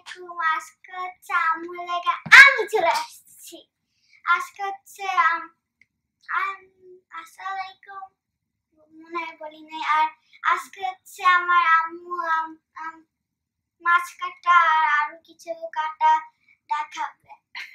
আলাইকুম। আজকে হচ্ছে আম্মুর লাগা আমি চলে আসছি। আজকে হচ্ছে আসসালামু আলাইকুম মনে হয় বলি নাই। আর আজকে হচ্ছে আমার আম্মু মাছ কাটা আর আরো কিছু কাটা দেখাবে।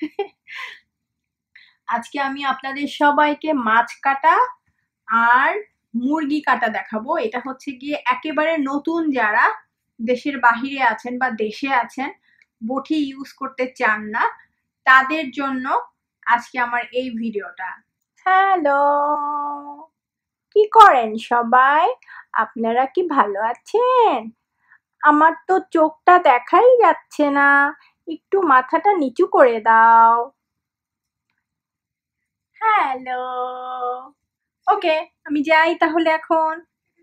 আজকে আমি আপনাদের সবাইকে মাছ কাটা আর মুরগি কাটা দেখাবো। এটা হচ্ছে গিয়ে একেবারে নতুন, যারা দেশের বাহিরে আছেন বা দেশে আছেন, বটি ইউজ করতে চান না, তাদের জন্য আজকে আমার এই ভিডিওটা। হ্যালো, কি করেন সবাই? আপনারা কি ভালো আছেন? আমার তো চোখটা দেখাই যাচ্ছে না, একটু মাথাটা নিচু করে দাও। হ্যালো, ওকে, আমি যাই তাহলে এখন।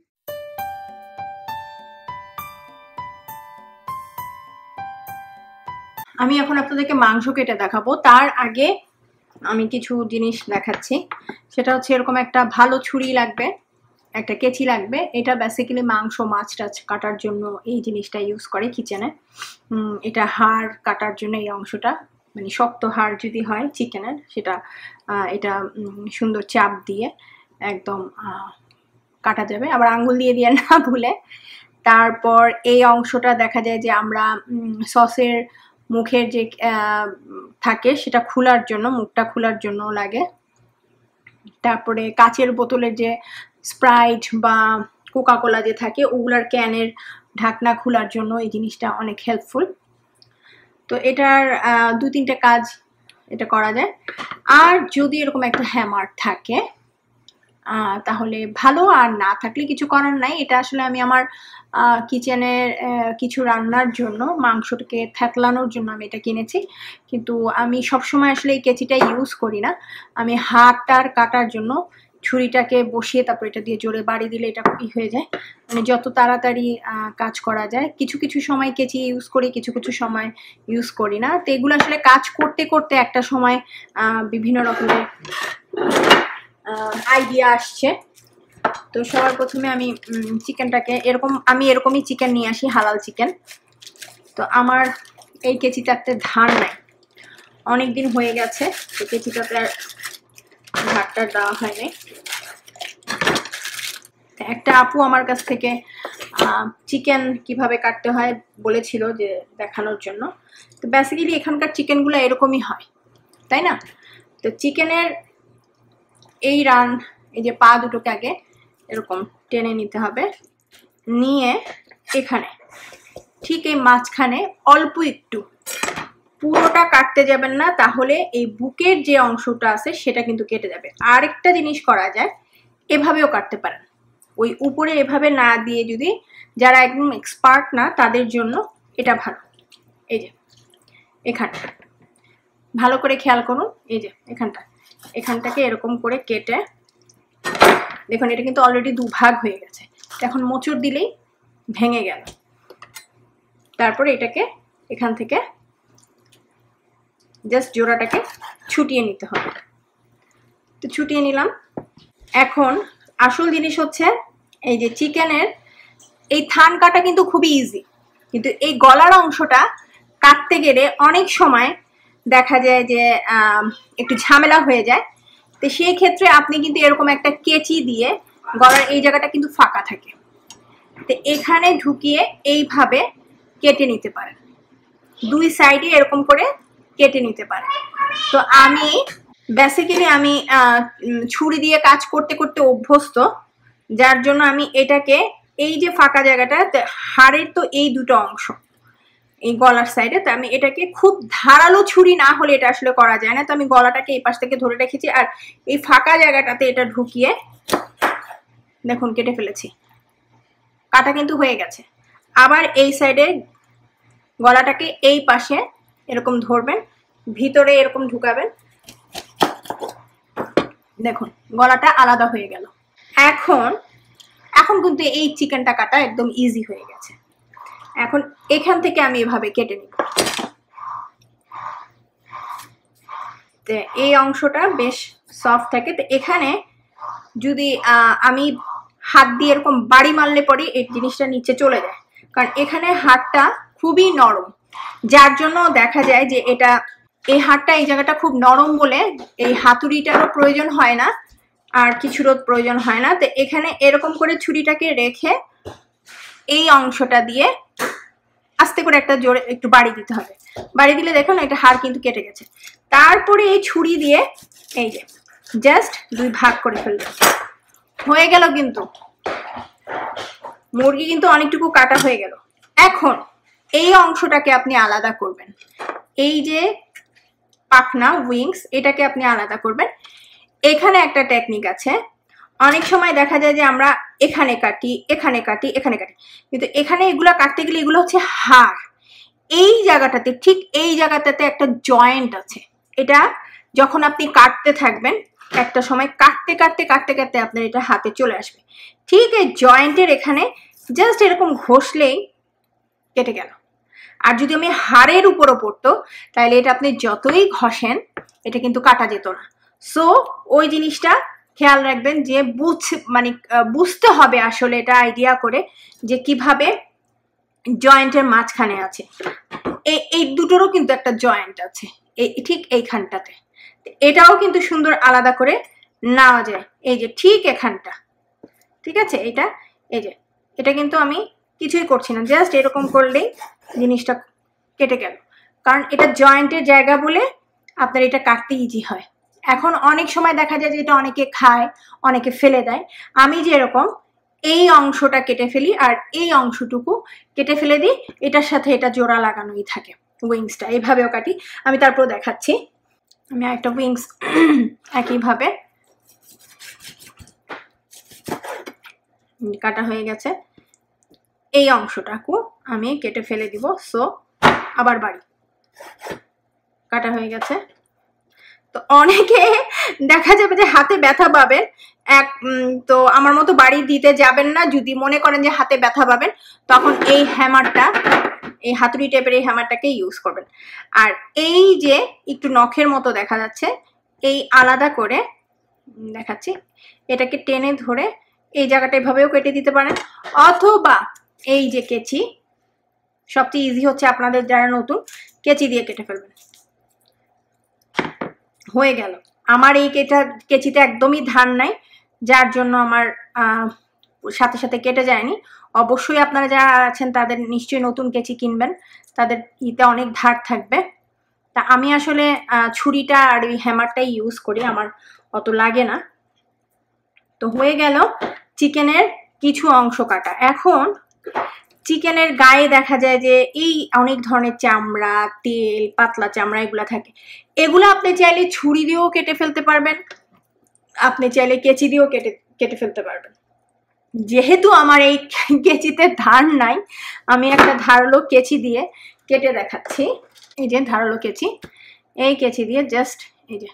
আমি এখন আপনাদেরকে মাংস কেটে দেখাবো। তার আগে আমি কিছু জিনিস দেখাচ্ছি। সেটা হচ্ছে এরকম একটা ভালো ছুরি লাগবে, একটা কেচি লাগবে। এটা বেসিক্যালি মাংস মাছ টাছ কাটার জন্য এই জিনিসটা ইউজ করে কিচেনে। এটা হাড় কাটার জন্য এই অংশটা, মানে শক্ত হাড় যদি হয় চিকেনের, সেটা এটা সুন্দর চাপ দিয়ে একদম কাটা যাবে, আবার আঙ্গুল দিয়ে দিয়ে না ভুলে। তারপর এই অংশটা দেখা যায় যে আমরা সসের মুখের যে থাকে সেটা খোলার জন্য, মুখটা খোলার জন্য লাগে। তারপরে কাচের বোতলের যে স্প্রাইট বা কোকা কোলা যে থাকে, ওগুলার ক্যানের ঢাকনা খোলার জন্য এই জিনিসটা অনেক হেল্পফুল। তো এটার 2-3টে কাজ এটা করা যায়। আর যদি এরকম একটা হ্যামার থাকে তাহলে ভালো, আর না থাকলে কিছু করার নাই। এটা আসলে আমি আমার কিচেনের কিছু রান্নার জন্য, মাংসটাকে থেতলানোর জন্য আমি এটা কিনেছি। কিন্তু আমি সবসময় আসলে এই কেচিটা ইউজ করি না। আমি হাড়টার কাটার জন্য ছুরিটাকে বসিয়ে তারপর এটা দিয়ে জোরে বাড়ি দিলে এটা হয়ে যায়, মানে যত তাড়াতাড়ি কাজ করা যায়। কিছু কিছু সময় কেচি ইউজ করি, কিছু কিছু সময় ইউজ করি না। তো এগুলো আসলে কাজ করতে করতে একটা সময় বিভিন্ন রকমের আইডিয়া আসছে। তো সবার প্রথমে আমি চিকেনটাকে আমি এরকমই চিকেন নিয়ে আসি, হালাল চিকেন। তো আমার এই কেচিটাতে ধার নাই, অনেক দিন হয়ে গেছে, তো কেচিটাতে আর ধারটা দেওয়া হয়নি। একটা আপু আমার কাছ থেকে চিকেন কিভাবে কাটতে হয় বলেছিল, যে দেখানোর জন্য। তো বেসিক্যালি এখানকার চিকেনগুলো এরকমই হয়, তাই না? তো চিকেনের এই যে পা দুটোকে আগে এরকম টেনে নিতে হবে, নিয়ে এখানে ঠিক এই মাঝখানে অল্প একটু, পুরোটা কাটতে যাবেন না, তাহলে এই বুকের যে অংশটা আছে সেটা কিন্তু কেটে যাবে। আরেকটা জিনিস করা যায়, এভাবেও কাটতে পারেন, ওই উপরে এভাবে না দিয়ে। যদি যারা একদম এক্সপার্ট না, তাদের জন্য এটা ভালো। এই যে এখানটা ভালো করে খেয়াল করুন, এই যে এখানটাকে এরকম করে কেটে দেখুন, এটা কিন্তু অলরেডি দুভাগ হয়ে গেছে। এখন মোচড় দিলেই ভেঙে গেল। তারপরে এটাকে এখান থেকে জাস্ট জোড়াটাকে ছুটিয়ে নিতে হবে। তো ছুটিয়ে নিলাম। এখন আসল জিনিস হচ্ছে এই যে চিকেনের এই থান কাটা কিন্তু খুবই ইজি, কিন্তু এই গলার অংশটা কাটতে গেলে অনেক সময় দেখা যায় যে একটু ঝামেলা হয়ে যায়। তো সেই ক্ষেত্রে আপনি কিন্তু এরকম একটা কেচি দিয়ে, গলার এই জায়গাটা কিন্তু ফাঁকা থাকে, তো এখানে ঢুকিয়ে এইভাবে কেটে নিতে পারেন, দুই সাইডে এরকম করে কেটে নিতে পারেন। তো আমি বেসিক্যালি আমি ছুরি দিয়ে কাজ করতে করতে অভ্যস্ত, যার জন্য আমি এটাকে এই যে ফাঁকা জায়গাটা, হাড়ের তো এই দুটো অংশ এই গলার সাইডে, তো আমি এটাকে খুব ধারালো ছুরি না হলে এটা আসলে করা যায় না। তো আমি গলাটাকে এই পাশ থেকে ধরে রেখেছি, আর এই ফাঁকা জায়গাটাতে এটা ঢুকিয়ে দেখুন কেটে ফেলেছি। কাটা কিন্তু হয়ে গেছে। আবার এই সাইডে গলাটাকে এই পাশে এরকম ধরবেন, ভিতরে এরকম ঢুকাবেন, দেখুন গলাটা আলাদা হয়ে গেল। এখন কিন্তু এই চিকেনটা কাটা একদম ইজি হয়ে গেছে। এখন এখান থেকে আমি এভাবে কেটে নিব। তো এই অংশটা বেশ সফট থাকে। তো এখানে যদি আমি হাত দিয়ে এরকম বাড়ি মারলে পরে এই জিনিসটা নিচে চলে যায়, কারণ এখানে হাড়টা খুবই নরম, যার জন্য দেখা যায় যে এটা এই হাড়টা এই জায়গাটা খুব নরম বলে এই হাতুড়িটারও প্রয়োজন হয় না, আর কিছুরও প্রয়োজন হয় না। তো এখানে এরকম করে ছুরিটাকে রেখে এই অংশটা দিয়ে আস্তে করে একটা জোরে একটু বাড়ি দিতে হবে। বাড়ি দিলে দেখুন এটা হাড় কিন্তু কেটে গেছে। তারপরে এই ছুরি দিয়ে এই যে জাস্ট 2 ভাগ করে ফেলবে, হয়ে গেল। কিন্তু মুরগি কিন্তু অনেকটুকু কাটা হয়ে গেল। এখন এই অংশটাকে আপনি আলাদা করবেন, এই যে পাখনা উইংস এটাকে আপনি আলাদা করবেন। এখানে একটা টেকনিক আছে, অনেক সময় দেখা যায় যে আমরা এখানে কাটি এখানে কাটি এখানে কাটি, কিন্তু এখানে এগুলো কাটতে গেলে এগুলো হচ্ছে হাড়। এই জায়গাটাতে ঠিক এই জায়গাটাতে একটা জয়েন্ট আছে, এটা যখন আপনি কাটতে থাকবেন একটা সময় কাটতে কাটতে কাটতে কাটতে আপনার এটা হাতে চলে আসবে। ঠিক এই জয়েন্টের এখানে জাস্ট এরকম ঘষলেই কেটে গেল। আর যদি আমি হাড়ের উপরও পড়তো তাহলে এটা আপনি যতই ঘষেন এটা কিন্তু কাটা যেত না। সো ওই জিনিসটা খেয়াল রাখবেন যে বুঝতে হবে আসলে এটা আইডিয়া করে যে কিভাবে জয়েন্টের মাঝখানে আছে। এই দুটোরও কিন্তু একটা জয়েন্ট আছে ঠিক এইখানটাতে, এটাও কিন্তু সুন্দর আলাদা করে নেওয়া যায়। এই যে ঠিক এখানটা, ঠিক আছে, এই যে এটা কিন্তু আমি কিছুই করছি না, জাস্ট এরকম করলেই জিনিসটা কেটে গেল। কারণ এটা জয়েন্টের জায়গা বলে আপনার এটা কাটতে ইজি হয়। এখন অনেক সময় দেখা যায় যে এটা অনেকে খায়, অনেকে ফেলে দেয়। আমি যে এরকম এই অংশটা কেটে ফেলি আর এই অংশটুকু কেটে ফেলে দিই, এটার সাথে এটা জোড়া লাগানোই থাকে। উইংসটা এইভাবেও কাটি আমি, তারপর দেখাচ্ছি। আমি একটা উইংস একইভাবে কাটা হয়ে গেছে, এই অংশটাকে আমি কেটে ফেলে দিব। সো আবার বাড়ি কাটা হয়ে গেছে। তো অনেকে দেখা যাবে যে হাতে ব্যথা পাবেন, তো আমার মতো বাড়ি দিতে যাবেন না। যদি মনে করেন যে হাতে ব্যথা পাবেন তখন এই হ্যামারটা, এই হাতুড়ি টাইপের এই হ্যামারটাকে ইউজ করবেন। আর এই যে একটু নখের মতো দেখা যাচ্ছে, এই আলাদা করে দেখাচ্ছি, এটাকে টেনে ধরে এই জায়গাটা এভাবেও কেটে দিতে পারেন, অথবা এই যে কেচি, সবচেয়ে ইজি হচ্ছে আপনাদের যারা নতুন, কেচি দিয়ে কেটে ফেলবেন। হয়ে গেল। আমার এই কেচিতে একদমই ধার নাই, যার জন্য আমার সাথে সাথে কেটে যায়নি। অবশ্যই আপনারা যারা আছেন তাদের নিশ্চয়ই নতুন কেচি কিনবেন, তাদের ইতে অনেক ধার থাকবে। তা আমি আসলে ছুরিটা আর ওই হ্যামারটাই ইউজ করি, আমার অত লাগে না। তো হয়ে গেল চিকেনের কিছু অংশ কাটা। এখন চিকেনের গায়ে দেখা যায় যে এই অনেক ধরনের চামড়া, তেল, পাতলা চামড়া এগুলা থাকে। এগুলো আপনি চাইলে ছুরি দিয়েও কেটে ফেলতে পারবেন, আপনি চাইলে কেচি দিয়েও কেটে ফেলতে পারবেন। যেহেতু আমার এই কেচিতে ধার নাই, আমি একটা ধারালো কেচি দিয়ে কেটে দেখাচ্ছি। এই যে ধারালো কেচি, এই কেচি দিয়ে জাস্ট এই যে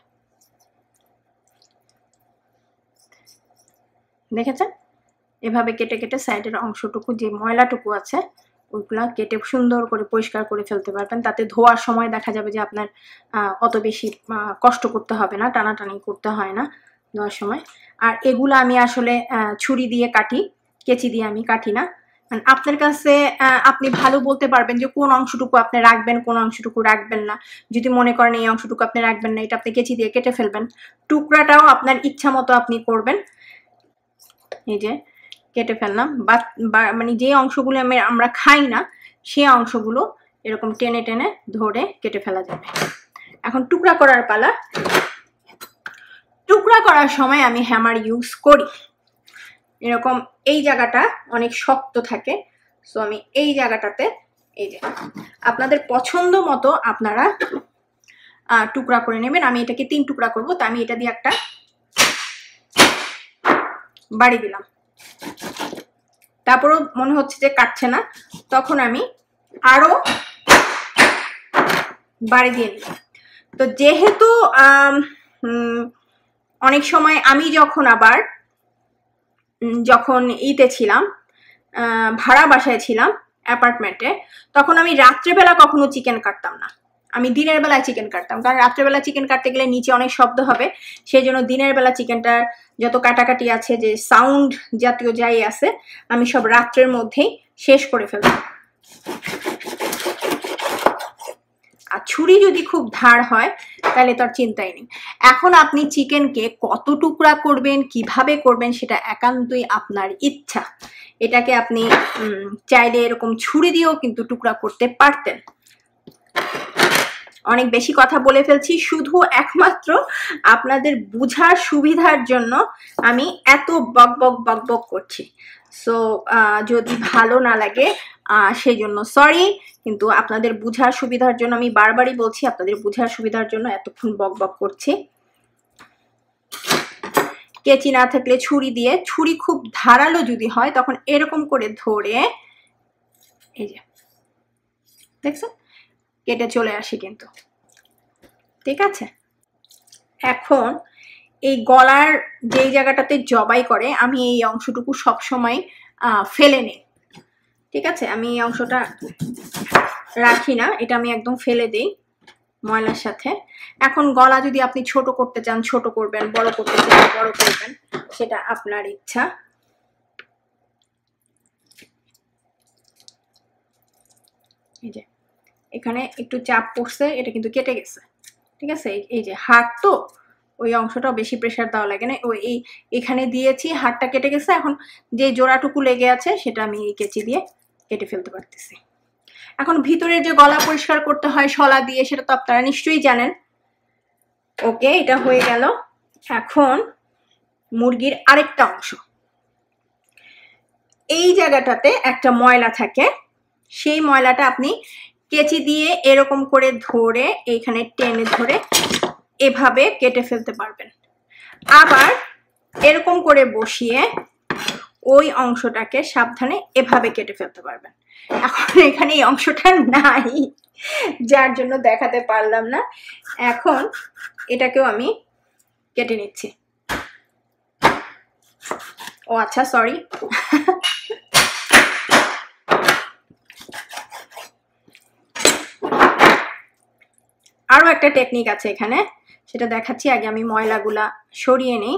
দেখেছেন, এভাবে কেটে কেটে সাইডের অংশটুকু যে ময়লাটুকু আছে ওইগুলা কেটে সুন্দর করে পরিষ্কার করে ফেলতে পারবেন। তাতে ধোয়ার সময় দেখা যাবে যে আপনার অত বেশি কষ্ট করতে হবে না, টানাটানি করতে হয় না ধোয়ার সময়। আর এগুলো আমি আসলে ছুরি দিয়ে কাটি, কেচি দিয়ে আমি কাটি না। আপনার কাছে আপনি ভালো বলতে পারবেন যে কোন অংশটুকু আপনি রাখবেন, কোন অংশটুকু রাখবেন না। যদি মনে করেন এই অংশটুকু আপনি রাখবেন না, এটা আপনি কেচি দিয়ে কেটে ফেলবেন। টুকরাটাও আপনার ইচ্ছা মতো আপনি করবেন। এই যে কেটে ফেললাম, বা মানে যে অংশগুলো আমরা খাই না সেই অংশগুলো এরকম টেনে টেনে ধরে কেটে ফেলা যাবে। এখন টুকরা করার পালা। টুকরা করার সময় আমি হ্যামার ইউজ করি। এরকম এই জায়গাটা অনেক শক্ত থাকে, সো আমি এই জায়গাটাতে এই যে আপনাদের পছন্দ মতো আপনারা টুকরা করে নেবেন। আমি এটাকে 3 টুকরা করব, তো আমি এটা দিয়ে একটা বাড়ি দিলাম। তারপরও মনে হচ্ছে যে কাটছে না, তখন আমি আরো বাড়ি দিয়ে নিলাম। তো যেহেতু অনেক সময় আমি যখন ইতে ছিলাম, ভাড়া বাসায় ছিলাম অ্যাপার্টমেন্টে, তখন আমি রাত্রেবেলা কখনো চিকেন কাটতাম না, আমি দিনের বেলায় চিকেন কাটতাম। কারণ রাত্রেবেলা চিকেন কাটতে গেলে নিচে অনেক শব্দ হবে, সেই জন্য দিনের বেলা চিকেনটার যত কাটাকাটি আছে, যে সাউন্ড জাতীয় যাই আছে, আমি সব রাত্রের মধ্যেই শেষ করে ফেলতাম। ছুরি যদি খুব ধার হয় তাহলে তো আর চিন্তাই নেই। এখন আপনি চিকেনকে কত টুকরা করবেন, কিভাবে করবেন, সেটা একান্তই আপনার ইচ্ছা। এটাকে আপনি চাইলে এরকম ছুরি দিয়েও কিন্তু টুকরা করতে পারতেন। অনেক বেশি কথা বলে ফেলছি, শুধু একমাত্র আপনাদের বুঝার সুবিধার জন্য আমি এত বক বক বক বক করছি। সো যদি ভালো না লাগে সেই জন্য সরি, কিন্তু আপনাদের বুঝার সুবিধার জন্য আমি বারবারই বলছি, আপনাদের বুঝার সুবিধার জন্য এতক্ষণ বক বক করছি। কেচি না থাকলে ছুরি দিয়ে, ছুরি খুব ধারালো যদি হয় তখন এরকম করে ধরে এই যে দেখছেন কেটে চলে আসে কিন্তু, ঠিক আছে। এখন এই গলার যেই জায়গাটাতে জবাই করে আমি এই অংশটুকু সবসময় ফেলে নিই, ঠিক আছে। আমি এই অংশটা রাখি না, এটা আমি একদম ফেলে দিই ময়লার সাথে। এখন গলা যদি আপনি ছোট করতে চান ছোট করবেন, বড় করতে চান বড় করবেন, সেটা আপনার ইচ্ছা। এই যে এখানে একটু চাপ পড়ছে, এটা কিন্তু কেটে গেছে, ঠিক আছে। এই যে হাড় তো ওই অংশটাও বেশি প্রেসার দেওয়া লাগে না, ওই এখানে দিয়েছি, হাড়টা কেটে গেছে। এখন যে জোড়াটুকু লেগে আছে সেটা আমি এই কেচি দিয়ে কেটে ফেলতে পারতেছি। এখন ভিতরের যে গলা পরিষ্কার করতে হয় শলা দিয়ে, সেটা তো আপনারা নিশ্চয়ই জানেন। ওকে, এটা হয়ে গেল। এখন মুরগির আরেকটা অংশ, এই জায়গাটাতে একটা ময়লা থাকে, সেই ময়লাটা আপনি কেচি দিয়ে এরকম করে ধরে এইখানে টেনে ধরে এভাবে কেটে ফেলতে পারবেন। আবার এরকম করে বসিয়ে ওই অংশটাকে সাবধানে এভাবে কেটে ফেলতে পারবেন। এখন এখানে এই অংশটা নাই, যার জন্য দেখাতে পারলাম না। এখন এটাকেও আমি কেটে নিচ্ছি। ও আচ্ছা, সরি। আরো একটা টেকনিক আছে এখানে, সেটা দেখাচ্ছি। আগে আমি ময়লাগুলা সরিয়ে নিই।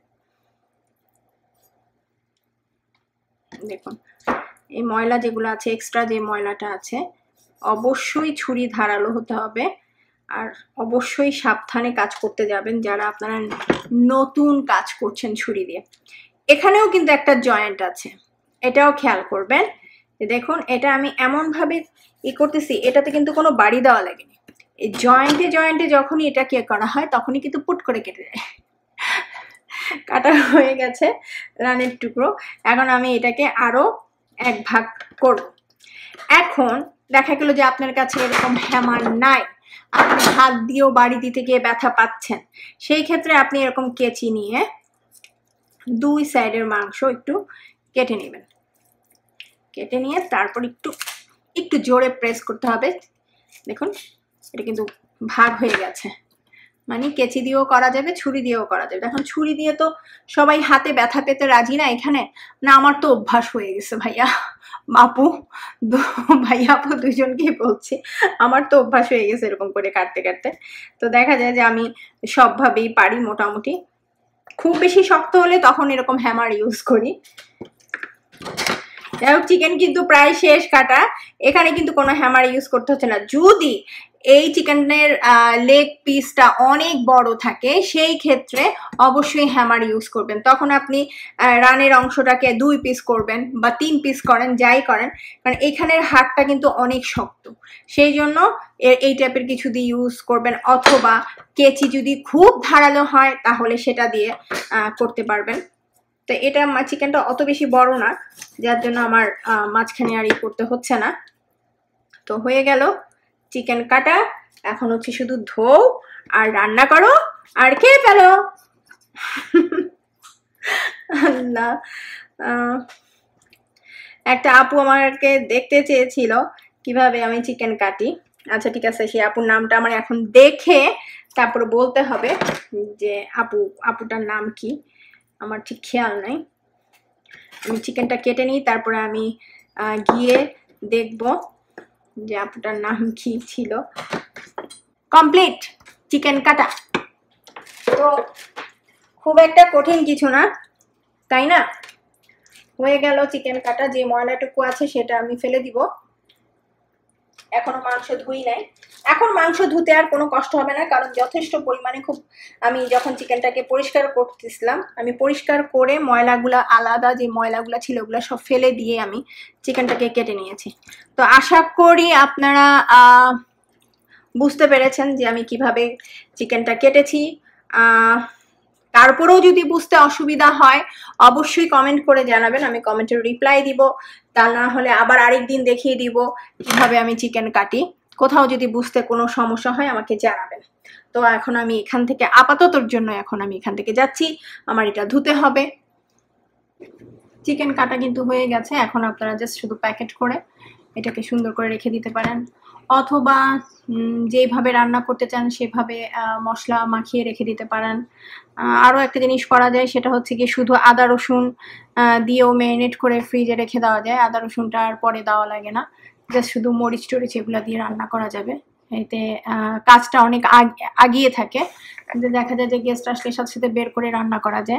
দেখুন এই ময়লা যেগুলো আছে, এক্সট্রা যে ময়লাটা আছে, অবশ্যই ছুরি ধারালো হতে হবে। আর অবশ্যই সাবধানে কাজ করতে যাবেন যারা আপনারা নতুন কাজ করছেন ছুরি দিয়ে। এখানেও কিন্তু একটা জয়েন্ট আছে, এটাও খেয়াল করবেন। দেখুন এটা আমি এমনভাবে করতেছি, এটাতে কিন্তু কোনো বাড়ি দেওয়া লাগেনি। এই জয়েন্টে জয়েন্টে যখনই এটা কে করা হয় তখনই কিন্তু পুট করে কেটে যায়। কাটা হয়ে গেছে রানের টুকরো। এখন আমি এটাকে আরো এক ভাগ করব। এখন দেখা গেল যে আপনার কাছে এরকম হ্যামার নাই, আপনি হাত দিয়েও বাড়ি দিতে গিয়ে ব্যথা পাচ্ছেন, সেই ক্ষেত্রে আপনি এরকম কেচি নিয়ে দুই সাইডের মাংস একটু কেটে নেবেন। কেটে নিয়ে তারপর একটু একটু জোরে প্রেস করতে হবে। দেখুন এটা কিন্তু ভাগ হয়ে গেছে, মানে কেচি দিয়েও করা যাবে, ছুরি দিয়েও করা যাবে। এখন ছুরি দিয়ে তো সবাই হাতে ব্যথা পেতে রাজি না এখানে, না আমার তো অভ্যাস হয়ে গেছে ভাইয়া আপু, ভাইয়া আপু দুজনকেই বলছি, আমার তো অভ্যাস হয়ে গেছে এরকম করে কাটতে কাটতে। তো দেখা যায় যে আমি সবভাবেই পারি মোটামুটি। খুব বেশি শক্ত হলে তখন এরকম হ্যামার ইউজ করি। যাই হোক, চিকেন কিন্তু প্রায় শেষ কাটা। এখানে কিন্তু কোনো হ্যামার ইউজ করতে হচ্ছে না। যদি এই চিকেনের লেগ পিসটা অনেক বড় থাকে সেই ক্ষেত্রে অবশ্যই হ্যামার ইউজ করবেন। তখন আপনি রানের অংশটাকে 2 পিস করবেন বা 3 পিস করেন, যাই করেন, কারণ এখানের হাড়টা কিন্তু অনেক শক্ত, সেই জন্য এই টাইপের কিছু দিয়ে ইউজ করবেন। অথবা কেচি যদি খুব ধারালো হয় তাহলে সেটা দিয়ে করতে পারবেন। তো এটা চিকেনটা অত বেশি বড় না, যার জন্য আমার মাঝখানে আর করতে হচ্ছে না। তো হয়ে গেল চিকেন কাটা। এখন হচ্ছে শুধু ধোও আর রান্না করো আর খেয়ে ফেলো। আল্লাহ, একটা আপু আমাকে দেখতে চেয়েছিল কিভাবে আমি চিকেন কাটি। আচ্ছা ঠিক আছে, সেই আপুর নামটা আমার এখন দেখে তারপরে বলতে হবে যে আপুটার নাম কি, আমার ঠিক খেয়াল নাই। আমি চিকেনটা কেটে নিই, তারপরে আমি গিয়ে দেখব যে আপুটার নাম কি ছিল। কমপ্লিট চিকেন কাটা। তো খুব একটা কঠিন কিছু না, তাই না? হয়ে গেল চিকেন কাটা। যে ময়লাটুকু আছে সেটা আমি ফেলে দিব। এখনো মাংস ধুই নাই। এখন মাংস ধুতে আর কোনো কষ্ট হবে না, কারণ যথেষ্ট পরিমাণে আমি যখন চিকেনটাকে পরিষ্কার করতেছিলাম, আমি পরিষ্কার করে ময়লাগুলো আলাদা যে ময়লাগুলো ছিল ওগুলো সব ফেলে দিয়ে আমি চিকেনটাকে কেটে নিয়েছি। তো আশা করি আপনারা বুঝতে পেরেছেন যে আমি কিভাবে চিকেনটা কেটেছি। তারপরেও যদি বুঝতে অসুবিধা হয় অবশ্যই কমেন্ট করে জানাবেন, আমি কমেন্টের রিপ্লাই দিব। তা না হলে আবার আরেকদিন দেখিয়ে দিব কিভাবে আমি চিকেন কাটি। কোথাও যদি বুঝতে কোনো সমস্যা হয় আমাকে জানাবেন। তো এখন আমি এখান থেকে আপাততর জন্য এখন আমি এখান থেকে যাচ্ছি, আমার এটা ধুতে হবে। চিকেন কাটা কিন্তু হয়ে গেছে, এখন আপনারা জাস্ট শুধু প্যাকেট করে এটাকে সুন্দর করে রেখে দিতে পারেন, অথবা যেভাবে রান্না করতে চান সেভাবে মশলা মাখিয়ে রেখে দিতে পারেন। আরও একটা জিনিস করা যায়, সেটা হচ্ছে কি শুধু আদা রসুন দিয়েও ম্যারিনেট করে ফ্রিজে রেখে দেওয়া যায়। আদা রসুনটা আর পরে দেওয়া লাগে না, জাস্ট শুধু মরিচ টরিচ এগুলো দিয়ে রান্না করা যাবে। এতে কাজটা অনেক আগিয়ে থাকে, দেখা যায় যে গেস্ট আসলে সাথে সাথে বের করে রান্না করা যায়।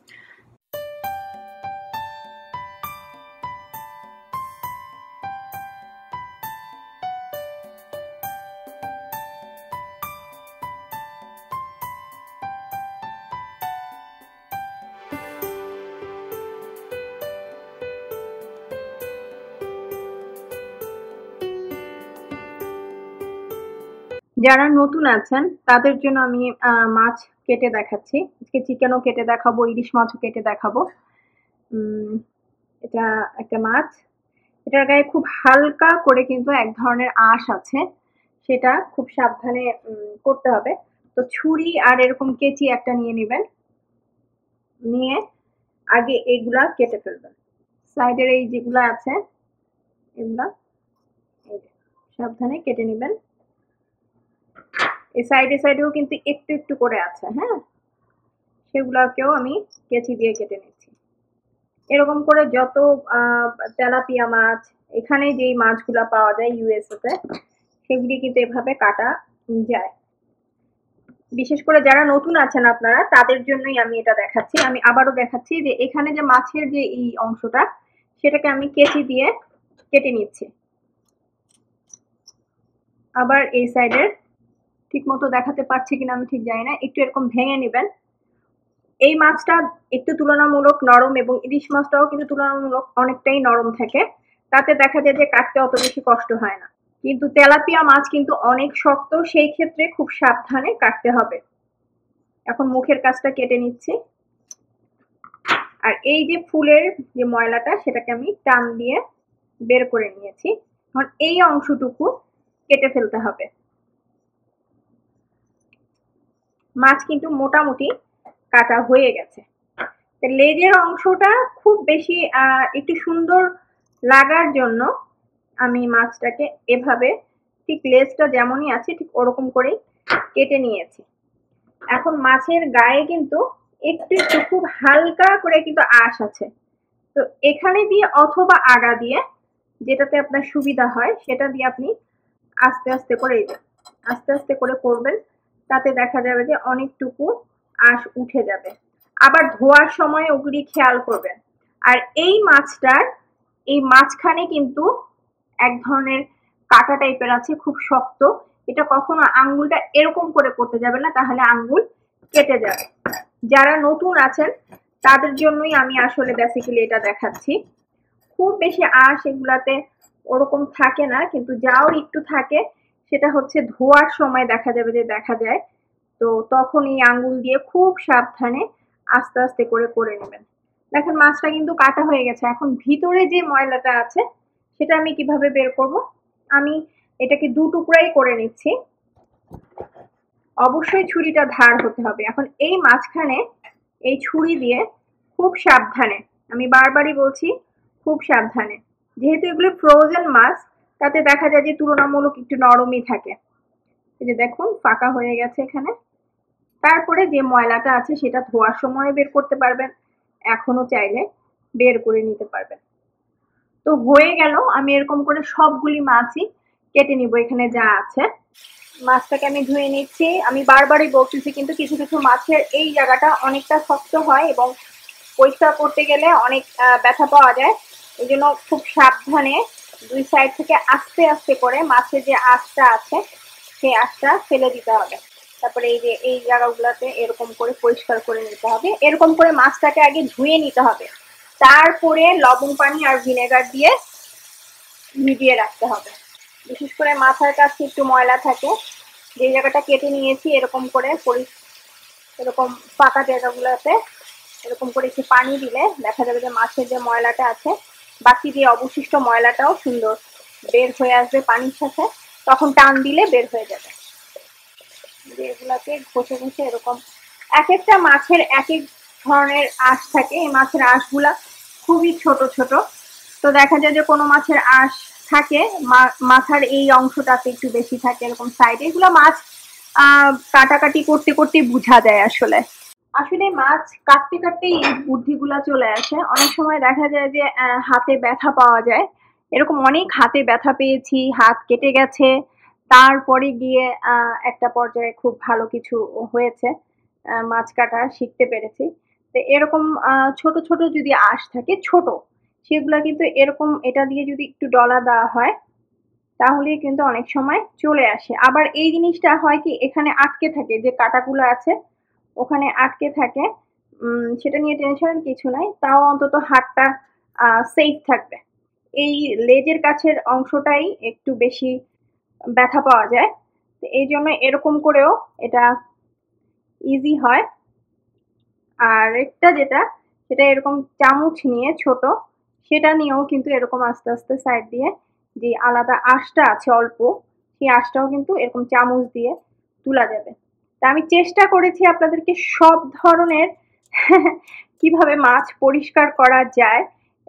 যারা নতুন আছেন তাদের জন্য আমি মাছ কেটে দেখাচ্ছি। আজকে চিকেনও কেটে দেখাবো, ইলিশ মাছও কেটে দেখাবো। এটা একটা মাছ, এটার গায়ে খুব হালকা করে কিন্তু এক ধরনের আঁশ আছে, সেটা খুব সাবধানে করতে হবে। তো ছুরি আর এরকম কেচি একটা নিয়ে নেবেন, নিয়ে আগে এগুলা কেটে ফেলবেন। সাইডের এই যেগুলা আছে এগুলা সাবধানে কেটে নেবেন। এই সাইডেও কিন্তু একটু একটু করে আছে, হ্যাঁ, সেগুলাকেও আমি কেচি দিয়ে কেটে নিচ্ছি। এরকম করে যত তেলাপিয়া মাছ, এখানে যেই মাছগুলা পাওয়া যায় ইউএসএ তে, সেগুলি কিন্তু এভাবে কাটা যায়। বিশেষ করে যারা নতুন আছেন আপনারা, তাদের জন্যই আমি এটা দেখাচ্ছি। আমি আবারও দেখাচ্ছি যে এখানে যে মাছের যে এই অংশটা, সেটাকে আমি কেচি দিয়ে কেটে নিচ্ছি। আবার এই সাইডের ঠিক মতো দেখাতে পারছি কিনা আমি ঠিক জানি না, একটু এরকম ভেঙে নেবেন। এই মাছটা একটু তুলনামূলক নরম, এবং ইলিশ মাছটাও কিন্তু তুলনামূলক অনেকটাই নরম থাকে, তাতে দেখা যায় যে কাটতে অত বেশি কষ্ট হয় না। কিন্তু তেলাপিয়া মাছ কিন্তু অনেক শক্ত, সেই ক্ষেত্রে খুব সাবধানে কাটতে হবে। এখন মুখের কাছটা কেটে নিচ্ছি, আর এই যে ফুলের যে ময়লাটা সেটাকে আমি টান দিয়ে বের করে নিয়েছি। এখন এই অংশটুকু কেটে ফেলতে হবে। মাছ কিন্তু মোটামুটি কাটা হয়ে গেছে। লেজের অংশটা খুব বেশি একটু সুন্দর লাগার জন্য আমি মাছটাকে এভাবে ঠিক লেজটা যেমনই আছে ঠিক ওরকম করেই কেটে নিয়েছি। এখন মাছের গায়ে কিন্তু একটু একটু খুব হালকা করে কিন্তু আঁশ আছে, তো এখানে দিয়ে অথবা আগা দিয়ে, যেটাতে আপনার সুবিধা হয় সেটা দিয়ে আপনি আস্তে আস্তে করে আস্তে আস্তে করে করবেন, তাতে দেখা যাবে যে অনেকটুকু আঁশ উঠে যাবে। আবার ধোয়ার সময় ওগুলি খেয়াল করবেন। আর এই মাছটার এই মাঝখানে কিন্তু এক ধরনের কাটা টাইপের আছে, খুব শক্ত। এটা কখনো আঙ্গুলটা এরকম করে করতে যাবে না, তাহলে আঙ্গুল কেটে যাবে। যারা নতুন আছেন তাদের জন্যই আমি আসলে বেসিক্যালি এটা দেখাচ্ছি। খুব বেশি আঁশ এগুলাতে ওরকম থাকে না, কিন্তু যাও একটু থাকে সেটা হচ্ছে ধোয়ার সময় দেখা যাবে যে দেখা যায়। তো তখন এই আঙ্গুল দিয়ে খুব সাবধানে আস্তে আস্তে করে করে নেবেন। দেখেন মাছটা কিন্তু কাটা হয়ে গেছে। এখন ভিতরে যে ময়লাটা আছে সেটা আমি কিভাবে বের করব, আমি এটাকে দু টুকরাই করে নিচ্ছি। অবশ্যই ছুরিটা ধার হতে হবে। এখন এই মাঝখানে এই ছুরি দিয়ে খুব সাবধানে, আমি বারবারই বলছি খুব সাবধানে, যেহেতু এগুলো ফ্রোজেন মাছ তাতে দেখা যায় যে তুলনামূলক একটু নরমই থাকে। এই যে দেখুন ফাঁকা হয়ে গেছে এখানে। তারপরে যে ময়লাটা আছে সেটা ধোয়ার সময় বের করতে পারবেন, এখনো চাইলে বের করে নিতে পারবেন। তো হয়ে গেল, আমি এরকম করে সবগুলি মাছই কেটে নিব। এখানে যা আছে মাছটাকে আমি ধুয়ে নিচ্ছি। আমি বারবারই বলতেছি কিন্তু কিছু কিছু মাছের এই জায়গাটা অনেকটা শক্ত হয় এবং পরিষ্কার করতে গেলে অনেক ব্যথা পাওয়া যায়, এই জন্য খুব সাবধানে দুই সাইড থেকে আস্তে আস্তে করে মাছের যে আঁশটা আছে সেই আঁশটা ফেলে দিতে হবে। তারপরে এই যে এই জায়গাগুলোতে এরকম করে পরিষ্কার করে নিতে হবে। এরকম করে মাছটাকে আগে ধুয়ে নিতে হবে, তারপরে লবণ পানি আর ভিনেগার দিয়ে ভিজিয়ে রাখতে হবে। বিশেষ করে মাথার কাছে একটু ময়লা থাকে, যে জায়গাটা কেটে নিয়েছি এরকম করে এরকম ফাঁকা জায়গাগুলোতে এরকম করে একটু পানি দিলে দেখা যাবে যে মাছের যে ময়লাটা আছে বাকি যে অবশিষ্ট ময়লাটাও সুন্দর বের হয়ে আসবে পানির সাথে, তখন টান দিলে বের হয়ে যাবে। এগুলাকে ঘষে ঘষে এরকম এক একটা মাছের এক এক ধরনের আঁশ থাকে। এই মাছের আঁশগুলা খুবই ছোট ছোট, তো দেখা যায় যে কোনো মাছের আঁশ থাকে মাথার এই অংশটাতে একটু বেশি থাকে এরকম সাইডে। এগুলো মাছ কাটাকাটি করতে করতে বোঝা যায়। আসলে মাছ কাটতে কাটতে এই বুদ্ধিগুলা চলে আসে। অনেক সময় দেখা যায় যে হাতে ব্যথা পাওয়া যায়, এরকম অনেক হাতে ব্যথা পেয়েছি, হাত কেটে গেছে, তারপরে গিয়ে একটা পর্যায়ে খুব ভালো কিছু হয়েছে, মাছ কাটা শিখতে পেরেছি। তো এরকম ছোট ছোট যদি আঁশ থাকে ছোট, সেগুলা কিন্তু এরকম এটা দিয়ে যদি একটু ডলা দেওয়া হয় তাহলে কিন্তু অনেক সময় চলে আসে। আবার এই জিনিসটা হয় কি এখানে আটকে থাকে, যে কাটাগুলো আছে ওখানে আটকে থাকে, সেটা নিয়ে টেনশনের কিছু নাই, তাও অন্তত হাতটা সেফ থাকবে। এই লেজের কাছের অংশটাই একটু বেশি ব্যথা পাওয়া যায়, তো এই জন্য এরকম করেও এটা ইজি হয়। আর একটা যেটা সেটা এরকম চামচ নিয়ে ছোট, সেটা নিয়েও কিন্তু এরকম আস্তে আস্তে সাইড দিয়ে যে আলাদা আঁশটা আছে অল্প, সেই আঁশটাও কিন্তু এরকম চামচ দিয়ে তোলা যাবে। তা আমি চেষ্টা করেছি আপনাদেরকে সব ধরনের কিভাবে মাছ পরিষ্কার করা যায়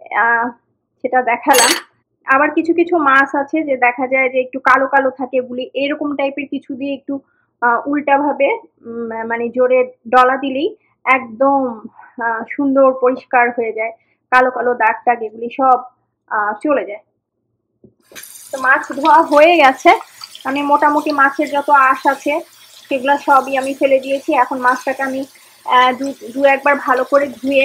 সেটা দেখালাম। আবার কিছু কিছু মাছ আছে যে দেখা যায় যে একটু কালো কালো থাকে বলি, এরকম টাইপের কিছু দিয়ে একটু উল্টা ভাবে মানে জোরে ডলা দিলেই একদম সুন্দর পরিষ্কার হয়ে যায়, কালো কালো দাগ টাগ এগুলি সব চলে যায়। তো মাছ ধোয়া হয়ে গেছে, আমি মোটামুটি মাছের যত আঁশ আছে সেগুলো সবই আমি ফেলে দিয়েছি। এখন মাছটাকে আমি দু একবার ভালো করে ধুয়ে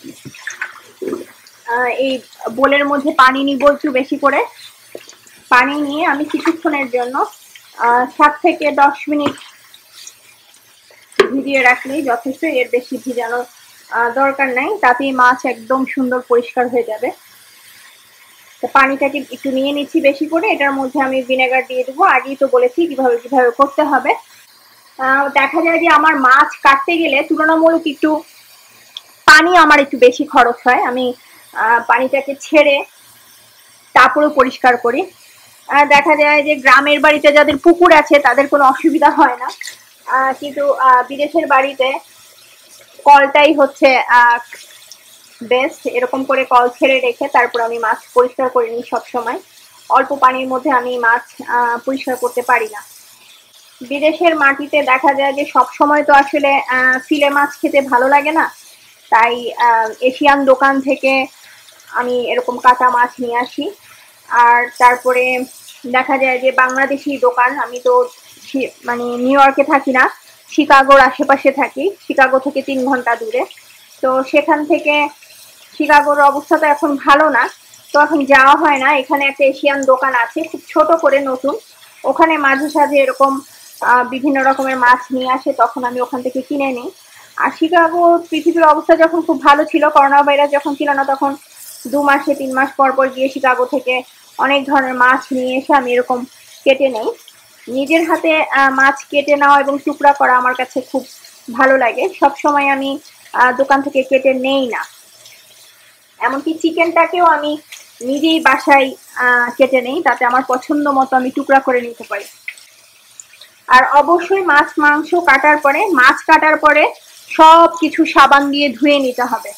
এই বোলের মধ্যে পানি নিব একটু বেশি করে। পানি নিয়ে আমি কিছুক্ষণের জন্য 7 থেকে 10 মিনিট ভিজিয়ে রাখলেই যথেষ্ট, এর বেশি ভিজানোর দরকার নাই, তাতেই মাছ একদম সুন্দর পরিষ্কার হয়ে যাবে। তো পানিটাকে একটু নিয়ে নিচ্ছি বেশি করে, এটার মধ্যে আমি ভিনেগার দিয়ে দেবো। আগেই তো বলেছি কিভাবে কিভাবে করতে হবে। দেখা যায় যে আমার মাছ কাটতে গেলে তুলনামূলক একটু পানি আমার একটু বেশি খরচ হয়, আমি পানিটাকে ছেড়ে তারপরেও পরিষ্কার করি। দেখা যায় যে গ্রামের বাড়িতে যাদের পুকুর আছে তাদের কোনো অসুবিধা হয় না, কিন্তু বিদেশের বাড়িতে কলটাই হচ্ছে বেস্ট। এরকম করে কল ছেড়ে রেখে তারপর আমি মাছ পরিষ্কার করে নিই সবসময়। অল্প পানির মধ্যে আমি মাছ পরিষ্কার করতে পারি না। বিদেশের মাটিতে দেখা যায় যে সব সময় তো আসলে ফিলে মাছ খেতে ভালো লাগে না, তাই এশিয়ান দোকান থেকে আমি এরকম কাঁচা মাছ নিয়ে আসি। আর তারপরে দেখা যায় যে বাংলাদেশি দোকান, আমি তো মানে নিউ ইয়র্কে থাকি না, শিকাগোর আশেপাশে থাকি, শিকাগো থেকে 3 ঘন্টা দূরে। তো সেখান থেকে শিকাগোর অবস্থা তো এখন ভালো না, তো এখন যাওয়া হয় না। এখানে একটা এশিয়ান দোকান আছে খুব ছোট করে নতুন, ওখানে মাঝে সাঝে এরকম বিভিন্ন রকমের মাছ নিয়ে আসে, তখন আমি ওখান থেকে কিনে নিই। আর শিকাগো পৃথিবীর অবস্থা যখন খুব ভালো ছিল, করোনা ভাইরাস যখন ছিল না, তখন 2 মাসে 3 মাস পর পর গিয়ে শিকাগো থেকে অনেক ধরনের মাছ নিয়ে এসে আমি এরকম কেটে নেই। নিজের হাতে মাছ কেটে নেওয়া এবং টুকরা করা আমার কাছে খুব ভালো লাগে। সব সময় আমি দোকান থেকে কেটে নেই না, এমনকি চিকেনটাকেও আমি নিজেই বাসায় কেটে নেই, তাতে আমার পছন্দ মতো আমি টুকরা করে নিতে পারি। আর অবশ্যই মাছ মাংস কাটার পরে, মাছ কাটার পরে সব কিছু সাবান দিয়ে ধুয়ে নিতে হবে।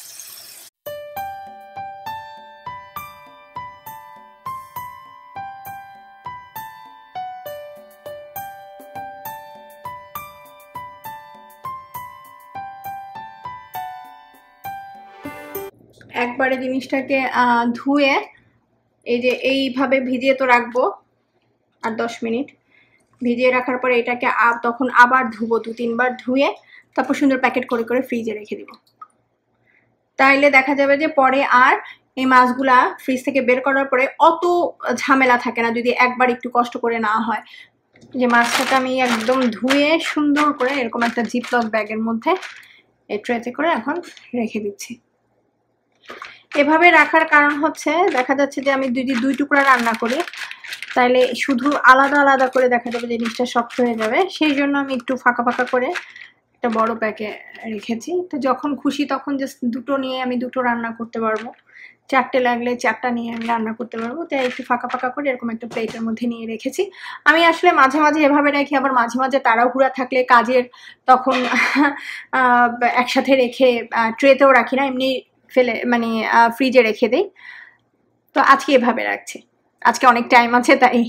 একবারে জিনিসটাকে ধুয়ে এই যে এইভাবে ভিজিয়ে তো রাখবো আর 10 মিনিট ভিজিয়ে রাখার পরে এটাকে তখন আবার ধুবো, 2-3 বার ধুয়ে তারপর সুন্দর প্যাকেট করে করে ফ্রিজে রেখে দিব। তাইলে দেখা যাবে যে পরে আর এই মাছগুলা ফ্রিজ থেকে বের করার পরে অত ঝামেলা থাকে না যদি একবার একটু কষ্ট করে না হয়। যে মাছটাকে আমি একদম ধুয়ে সুন্দর করে এরকম একটা জিপলক ব্যাগের মধ্যে এই ট্রেতে করে এখন রেখে দিচ্ছি। এভাবে রাখার কারণ হচ্ছে দেখা যাচ্ছে যে আমি যদি 2 টুকরা রান্না করি তাহলে শুধু আলাদা আলাদা করে দেখা যাবে জিনিসটা শক্ত হয়ে যাবে, সেই জন্য আমি একটু ফাঁকা ফাঁকা করে একটা বড় প্যাকে রেখেছি। তো যখন খুশি তখন জাস্ট দুটো নিয়ে আমি দুটো রান্না করতে পারবো, 4টে লাগলে 4টা নিয়ে আমি রান্না করতে পারবো। তাই একটু ফাঁকা ফাঁকা করে এরকম একটা প্লেটের মধ্যে নিয়ে রেখেছি। আমি আসলে মাঝে মাঝে এভাবে রাখি, আবার মাঝে মাঝে তাড়াহুড়া থাকলে কাজের তখন একসাথে রেখে ট্রেতেও রাখি না, এমনি ফেলে মানে ফ্রিজে রেখে দেই। তো আজকে এভাবে রাখছি, আজকে অনেক টাইম আছে তাই।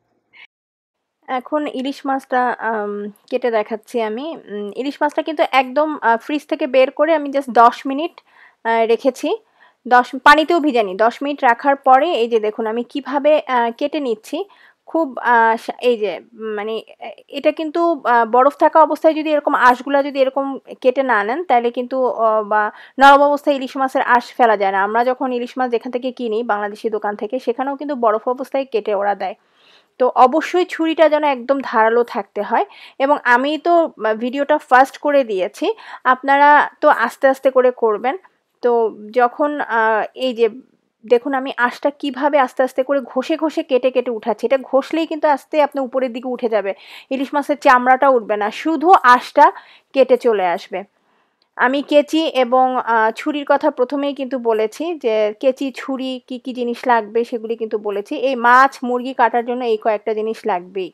এখন ইলিশ মাছটা কেটে দেখাচ্ছি আমি। ইলিশ মাছটা কিন্তু একদম ফ্রিজ থেকে বের করে আমি জাস্ট 10 মিনিট রেখেছি, পানিতেও ভিজানি। 10 মিনিট রাখার পরে এই যে দেখুন আমি কিভাবে কেটে নিচ্ছি। খুব এই যে মানে এটা কিন্তু বরফ থাকা অবস্থায় যদি এরকম আঁশগুলা যদি এরকম কেটে না নেন তাহলে কিন্তু বা নরম অবস্থায় ইলিশ মাছের আঁশ ফেলা যায় না। আমরা যখন ইলিশ মাছ যেখান থেকে কিনি বাংলাদেশি দোকান থেকে, সেখানেও কিন্তু বরফ অবস্থায় কেটে ওরা দেয়। তো অবশ্যই ছুরিটা যেন একদম ধারালো থাকতে হয়। এবং আমি তো ভিডিওটা ফাস্ট করে দিয়েছি, আপনারা তো আস্তে আস্তে করে করবেন। তো যখন এই যে দেখুন আমি আঁশটা কিভাবে আস্তে আস্তে করে ঘষে ঘষে কেটে কেটে উঠাচ্ছি। এটা ঘষলেই কিন্তু আস্তে আপনার উপরের দিকে উঠে যাবে, ইলিশ মাছের চামড়াটা উঠবে না, শুধু আঁশটা কেটে চলে আসবে। আমি কেচি এবং ছুরির কথা প্রথমেই কিন্তু বলেছি যে কেচি ছুরি কি কি জিনিস লাগবে সেগুলি কিন্তু বলেছি। এই মাছ মুরগি কাটার জন্য এই কয়েকটা জিনিস লাগবেই।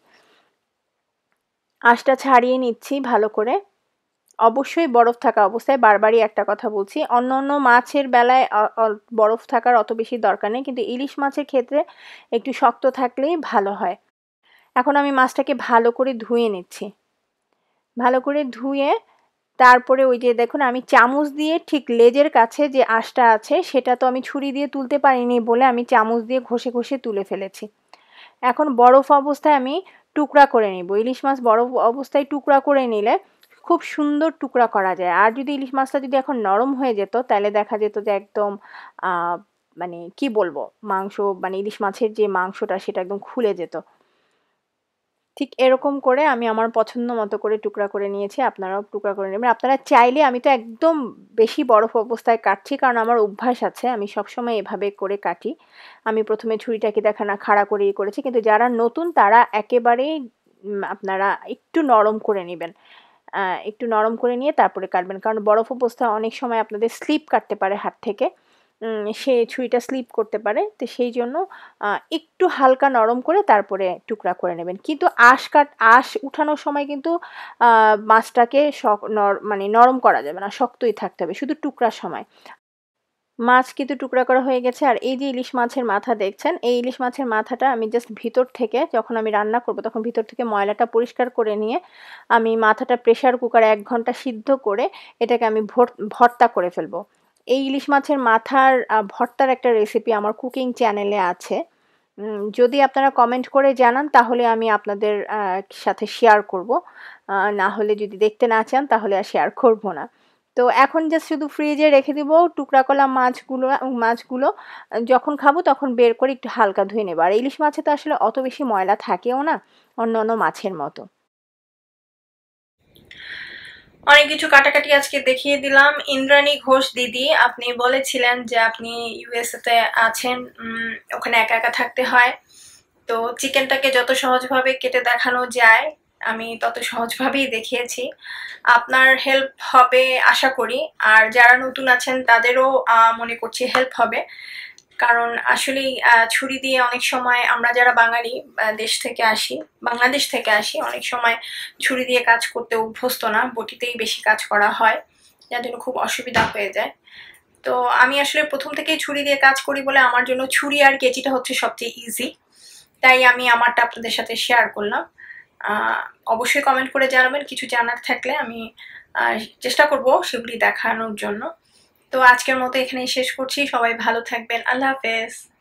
আঁশটা ছাড়িয়ে নিচ্ছি ভালো করে, অবশ্যই বরফ থাকা অবস্থায়। বারবারই একটা কথা বলছি, অন্য অন্য মাছের বেলায় বরফ থাকার অত বেশি দরকার নেই, কিন্তু ইলিশ মাছের ক্ষেত্রে একটু শক্ত থাকলেই ভালো হয়। এখন আমি মাছটাকে ভালো করে ধুয়ে নিচ্ছি। ভালো করে ধুয়ে তারপরে ওই যে দেখুন আমি চামচ দিয়ে ঠিক লেজের কাছে যে আঁশটা আছে সেটা তো আমি ছুরি দিয়ে তুলতে পারিনি বলে আমি চামচ দিয়ে ঘষে ঘষে তুলে ফেলেছি। এখন বরফ অবস্থায় আমি টুকরা করে নিব। ইলিশ মাছ বরফ অবস্থায় টুকরা করে নিলে খুব সুন্দর টুকরা করা যায়। আর যদি ইলিশ মাছটা যদি এখন নরম হয়ে যেত তাহলে দেখা যেত যে একদম মানে কি বলবো, মাংস মানে ইলিশ মাছের যে মাংসটা সেটা একদম খুলে যেত। ঠিক এরকম করে আমি আমার পছন্দ মতো করে টুকরা করে নিয়েছি, আপনারাও টুকরা করে নেবেন। আপনারা চাইলে, আমি তো একদম বেশি বরফ অবস্থায় কাটছি কারণ আমার অভ্যাস আছে, আমি সবসময় এভাবে করে কাটি। আমি প্রথমে ছুরিটাকে না খাড়া করেই করেছি, কিন্তু যারা নতুন তারা একেবারেই আপনারা একটু নরম করে নেবেন। একটু নরম করে নিয়ে তারপরে কাটবেন, কারণ বরফ অবস্থায় অনেক সময় আপনাদের স্লিপ কাটতে পারে হাত থেকে, সে ছুরিটা স্লিপ করতে পারে। তো সেই জন্য একটু হালকা নরম করে তারপরে টুকরা করে নেবেন। কিন্তু আঁশ উঠানোর সময় কিন্তু মাছটাকে মানে নরম করা যাবে না, শক্তই থাকতে হবে শুধু টুকরার সময়। মাছ কিন্তু টুকরা করা হয়ে গেছে। আর এই যে ইলিশ মাছের মাথা দেখছেন, এই ইলিশ মাছের মাথাটা আমি জাস্ট ভিতর থেকে, যখন আমি রান্না করব তখন ভিতর থেকে ময়লাটা পরিষ্কার করে নিয়ে আমি মাথাটা প্রেসার কুকারে 1 ঘন্টা সিদ্ধ করে এটাকে আমি ভর্তা করে ফেলবো। এই ইলিশ মাছের মাথার ভর্তার একটা রেসিপি আমার কুকিং চ্যানেলে আছে। যদি আপনারা কমেন্ট করে জানান তাহলে আমি আপনাদের সাথে শেয়ার করব, না হলে যদি দেখতে না চান তাহলে আর শেয়ার করব না। তো এখন জাস্ট শুধু ফ্রিজে রেখে দিব টুকরা করা মাছগুলো যখন খাবো তখন বের করে একটু হালকা ধুয়ে নেব। আর ইলিশ মাছে তো আসলে অত বেশি ময়লা থাকেও না অন্যান্য মাছের মতো। অনেক কিছু কাটাকাটি আজকে দেখিয়ে দিলাম। ইন্দ্রাণী ঘোষ দিদি, আপনি বলেছিলেন যে আপনি ইউএসএ তে আছেন, ওখানে একা একা থাকতে হয়, তো চিকেনটাকে যত সহজভাবে কেটে দেখানো যায় আমি তত সহজভাবেই দেখিয়েছি। আপনার হেল্প হবে আশা করি, আর যারা নতুন আছেন তাদেরও মনে করছি হেল্প হবে। কারণ আসলেই ছুরি দিয়ে অনেক সময় আমরা যারা বাঙালি বাংলাদেশ থেকে আসি অনেক সময় ছুরি দিয়ে কাজ করতে অভ্যস্ত না, বটিতেই বেশি কাজ করা হয়, যার জন্য খুব অসুবিধা হয়ে যায়। তো আমি আসলে প্রথম থেকেই ছুরি দিয়ে কাজ করি বলে আমার জন্য ছুরি আর কেচিটা হচ্ছে সবচেয়ে ইজি, তাই আমি আমারটা আপনাদের সাথে শেয়ার করলাম। অবশ্যই কমেন্ট করে জানাবেন, কিছু জানার থাকলে আমি চেষ্টা করব সেগুলি দেখানোর জন্য। তো আজকের মতো এখানেই শেষ করছি, সবাই ভালো থাকবেন, আল্লাহ হাফেজ।